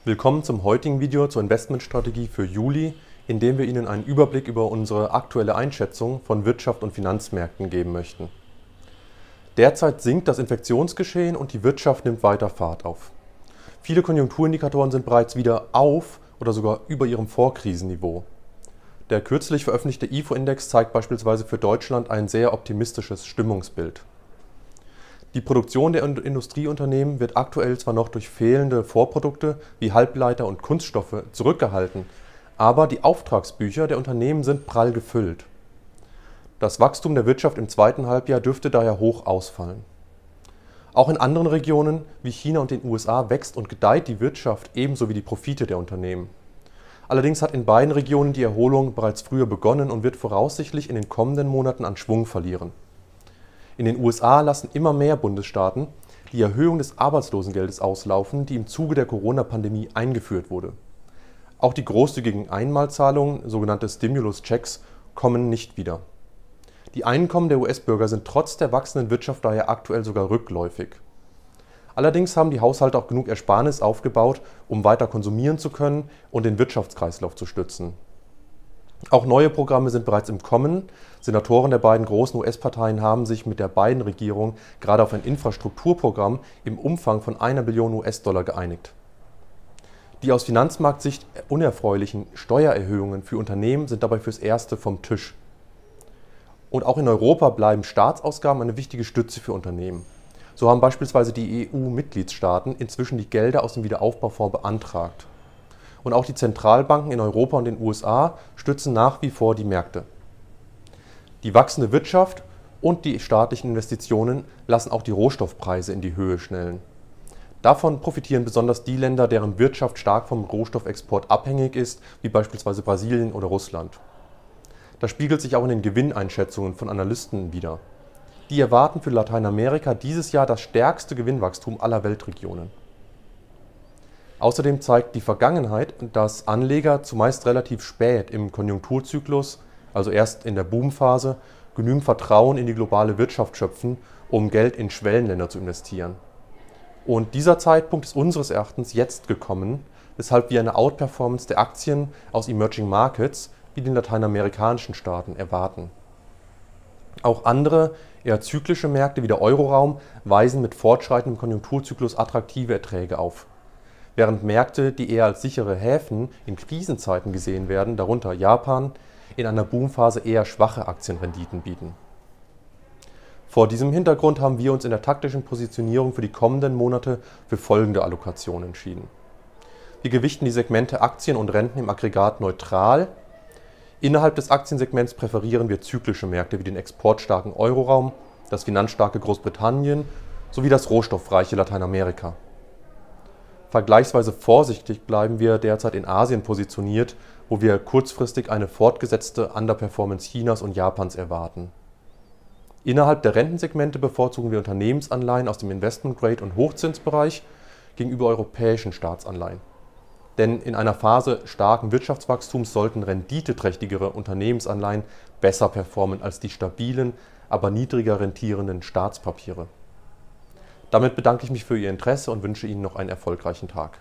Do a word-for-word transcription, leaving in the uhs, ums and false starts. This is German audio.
Willkommen zum heutigen Video zur Investmentstrategie für Juli, in dem wir Ihnen einen Überblick über unsere aktuelle Einschätzung von Wirtschaft und Finanzmärkten geben möchten. Derzeit sinkt das Infektionsgeschehen und die Wirtschaft nimmt weiter Fahrt auf. Viele Konjunkturindikatoren sind bereits wieder auf oder sogar über ihrem Vorkrisenniveau. Der kürzlich veröffentlichte I F O-Index zeigt beispielsweise für Deutschland ein sehr optimistisches Stimmungsbild. Die Produktion der Industrieunternehmen wird aktuell zwar noch durch fehlende Vorprodukte wie Halbleiter und Kunststoffe zurückgehalten, aber die Auftragsbücher der Unternehmen sind prall gefüllt. Das Wachstum der Wirtschaft im zweiten Halbjahr dürfte daher hoch ausfallen. Auch in anderen Regionen wie China und den U S A wächst und gedeiht die Wirtschaft ebenso wie die Profite der Unternehmen. Allerdings hat in beiden Regionen die Erholung bereits früher begonnen und wird voraussichtlich in den kommenden Monaten an Schwung verlieren. In den U S A lassen immer mehr Bundesstaaten die Erhöhung des Arbeitslosengeldes auslaufen, die im Zuge der Corona-Pandemie eingeführt wurde. Auch die großzügigen Einmalzahlungen, sogenannte Stimulus-Checks, kommen nicht wieder. Die Einkommen der U S-Bürger sind trotz der wachsenden Wirtschaft daher aktuell sogar rückläufig. Allerdings haben die Haushalte auch genug Ersparnis aufgebaut, um weiter konsumieren zu können und den Wirtschaftskreislauf zu stützen. Auch neue Programme sind bereits im Kommen. Senatoren der beiden großen U S-Parteien haben sich mit der Biden-Regierung gerade auf ein Infrastrukturprogramm im Umfang von einer Billion U S-Dollar geeinigt. Die aus Finanzmarktsicht unerfreulichen Steuererhöhungen für Unternehmen sind dabei fürs Erste vom Tisch. Und auch in Europa bleiben Staatsausgaben eine wichtige Stütze für Unternehmen. So haben beispielsweise die E U-Mitgliedstaaten inzwischen die Gelder aus dem Wiederaufbaufonds beantragt. Und auch die Zentralbanken in Europa und den U S A stützen nach wie vor die Märkte. Die wachsende Wirtschaft und die staatlichen Investitionen lassen auch die Rohstoffpreise in die Höhe schnellen. Davon profitieren besonders die Länder, deren Wirtschaft stark vom Rohstoffexport abhängig ist, wie beispielsweise Brasilien oder Russland. Das spiegelt sich auch in den Gewinneinschätzungen von Analysten wider. Die erwarten für Lateinamerika dieses Jahr das stärkste Gewinnwachstum aller Weltregionen. Außerdem zeigt die Vergangenheit, dass Anleger zumeist relativ spät im Konjunkturzyklus, also erst in der Boomphase, genügend Vertrauen in die globale Wirtschaft schöpfen, um Geld in Schwellenländer zu investieren. Und dieser Zeitpunkt ist unseres Erachtens jetzt gekommen, weshalb wir eine Outperformance der Aktien aus Emerging Markets wie den lateinamerikanischen Staaten erwarten. Auch andere, eher zyklische Märkte wie der Euroraum weisen mit fortschreitendem Konjunkturzyklus attraktive Erträge auf. Während Märkte, die eher als sichere Häfen in Krisenzeiten gesehen werden, darunter Japan, in einer Boomphase eher schwache Aktienrenditen bieten. Vor diesem Hintergrund haben wir uns in der taktischen Positionierung für die kommenden Monate für folgende Allokation entschieden. Wir gewichten die Segmente Aktien und Renten im Aggregat neutral. Innerhalb des Aktiensegments präferieren wir zyklische Märkte wie den exportstarken Euroraum, das finanzstarke Großbritannien sowie das rohstoffreiche Lateinamerika. Vergleichsweise vorsichtig bleiben wir derzeit in Asien positioniert, wo wir kurzfristig eine fortgesetzte Underperformance Chinas und Japans erwarten. Innerhalb der Rentensegmente bevorzugen wir Unternehmensanleihen aus dem Investment-Grade- und Hochzinsbereich gegenüber europäischen Staatsanleihen. Denn in einer Phase starken Wirtschaftswachstums sollten renditeträchtigere Unternehmensanleihen besser performen als die stabilen, aber niedriger rentierenden Staatspapiere. Damit bedanke ich mich für Ihr Interesse und wünsche Ihnen noch einen erfolgreichen Tag.